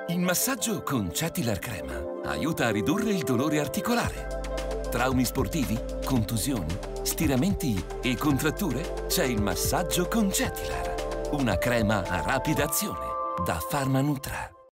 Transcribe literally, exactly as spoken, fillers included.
Il massaggio con Cetilar Crema aiuta a ridurre il dolore articolare. Traumi sportivi, contusioni, stiramenti e contratture? C'è il massaggio con Cetilar. Una crema a rapida azione da Pharmanutra.